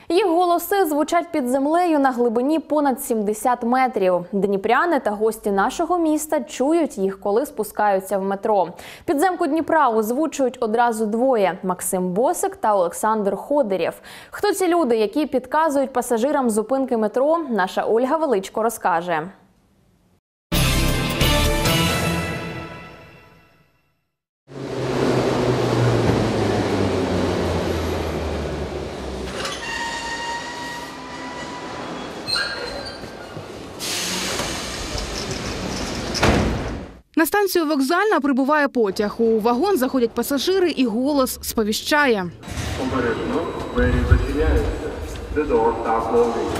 Їх голоси звучать під землею на глибині понад 70 метрів. Дніпряни та гості нашого міста чують їх, коли спускаються в метро. Підземку Дніпра озвучують одразу двоє – Максим Босик та Олександр Ходирєв. Хто ці люди, які підказують пасажирам зупинки метро, наша Ольга Величко розкаже. На станцію Вокзальна прибуває потяг. У вагон заходять пасажири і голос сповіщає. Обережно, двері зачиняються. The doors are closing.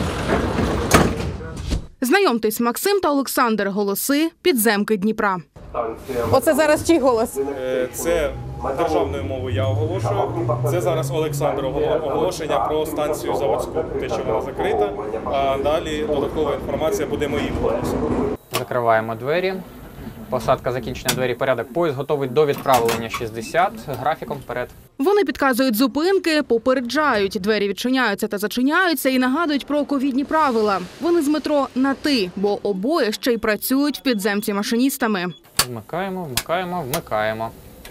Знайомтесь, Максим та Олександр – голоси підземки Дніпра. Оце зараз чий голос? Це державною мовою я оголошую. Це зараз Олександр оголошення про станцію Заводську, те, що вона закрита. А далі додаткова інформація буде моїм голосом. Закриваємо двері. Посадка, закінчення двері, порядок. Поїзд готовий до відправлення 60. Графіком вперед. Вони підказують зупинки, попереджають. Двері відчиняються та зачиняються і нагадують про ковідні правила. Вони з метро на «ти», бо обоє ще й працюють в підземці машиністами. Вмикаємо, вмикаємо, вмикаємо.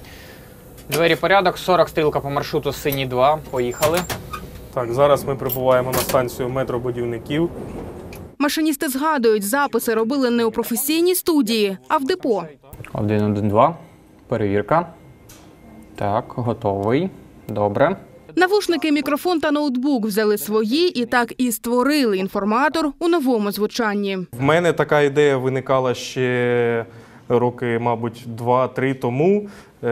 Двері порядок, 40 стрілка по маршруту синій 2. Поїхали. Так, зараз ми прибуваємо на станцію метробудівників. Машиністи згадують, записи робили не у професійній студії, а в депо. 112. Перевірка. Так, готовий. Добре. Навушники, мікрофон та ноутбук взяли свої і так і створили інформатор у новому звучанні. В мене така ідея виникала ще роки, мабуть, 2-3 тому,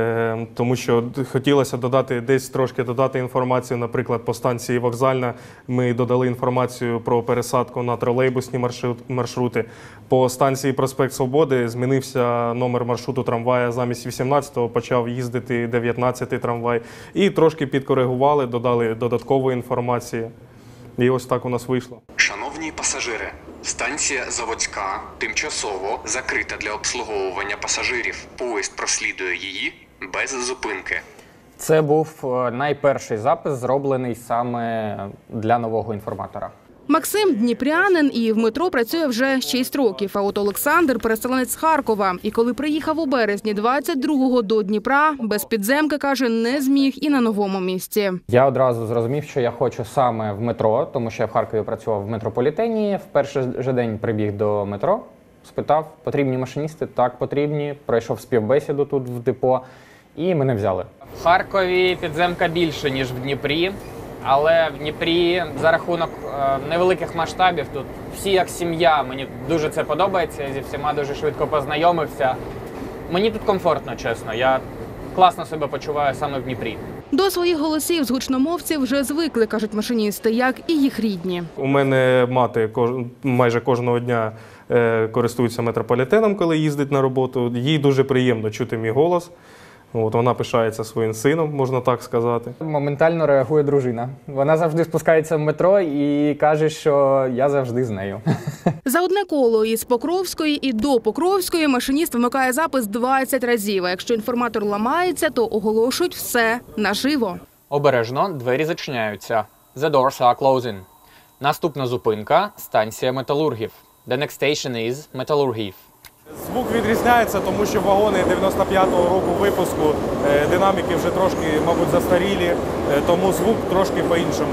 тому що хотілося трошки додати інформацію, наприклад, по станції Вокзальна ми додали інформацію про пересадку на тролейбусні маршрути. По станції Проспект Свободи змінився номер маршруту трамвая, замість 18-го почав їздити 19-й трамвай. І трошки підкоригували, додали додаткової інформації. І ось так у нас вийшло. Шановні пасажири, станція Заводська тимчасово закрита для обслуговування пасажирів. Поїзд прослідує її без зупинки. Це був найперший запис, зроблений саме для нового інформатора. Максим – дніпрянин і в метро працює вже 6 років, а от Олександр – переселенець з Харкова. І коли приїхав у березні 22-го до Дніпра, без підземки, каже, не зміг і на новому місці. Я одразу зрозумів, що я хочу саме в метро, тому що я в Харкові працював в метрополітені. В перший же день прибіг до метро, спитав, потрібні машиністи? Так, потрібні. Пройшов співбесіду тут в депо і мене взяли. В Харкові підземка більше, ніж в Дніпрі. Але в Дніпрі за рахунок невеликих масштабів тут всі як сім'я. Мені дуже це подобається, я зі всіма дуже швидко познайомився. Мені тут комфортно, чесно. Я класно себе почуваю саме в Дніпрі. До своїх голосів з гучномовців вже звикли, кажуть машиністи, як і їх рідні. У мене мати майже кожного дня користується метрополітеном, коли їздить на роботу. Їй дуже приємно чути мій голос. От, вона пишається своїм сином, можна так сказати. Моментально реагує дружина. Вона завжди спускається в метро і каже, що я завжди з нею. За одне коло із Покровської і до Покровської машиніст вмикає запис 20 разів. А якщо інформатор ламається, то оголошують все наживо. Обережно, двері зачиняються. The doors are closing. Наступна зупинка – станція Металургів. The next station is Металургів. Звук відрізняється, тому що вагони 95-го року випуску, динаміки вже трошки, мабуть, застарілі, тому звук трошки по-іншому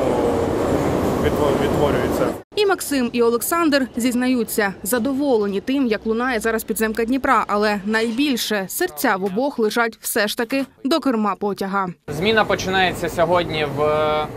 відтворюється. І Максим, і Олександр зізнаються, задоволені тим, як лунає зараз підземка Дніпра, але найбільше серця в обох лежать все ж таки до керма потяга. Зміна починається сьогодні в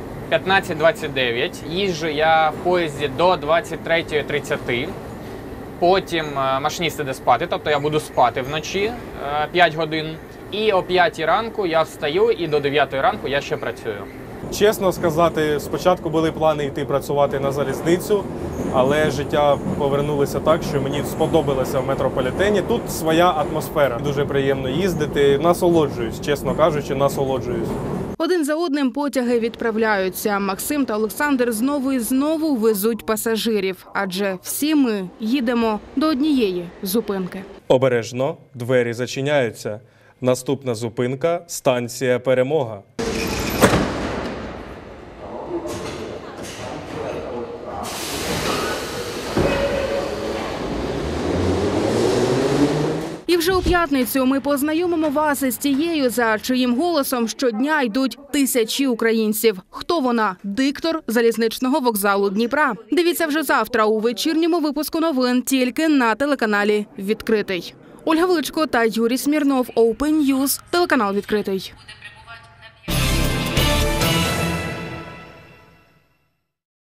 15:29. Їжджу я в поїзді до 23:30. Потім машиніст іде спати, тобто я буду спати вночі 5 годин. І о 5 ранку я встаю і до 9 ранку я ще працюю. Чесно сказати, спочатку були плани йти працювати на залізницю, але життя повернулося так, що мені сподобалося в метрополітені. Тут своя атмосфера. Дуже приємно їздити, насолоджуюсь, чесно кажучи, насолоджуюсь. Один за одним потяги відправляються. Максим та Олександр знову і знову везуть пасажирів, адже всі ми їдемо до однієї зупинки. Обережно, двері зачиняються. Наступна зупинка – станція Перемога. І вже у п'ятницю ми познайомимо вас із тією, за чиїм голосом щодня йдуть тисячі українців. Хто вона? Диктор залізничного вокзалу Дніпра. Дивіться вже завтра у вечірньому випуску новин тільки на телеканалі «Відкритий». Ольга Величко та Юрій Смірнов, Open News, телеканал «Відкритий».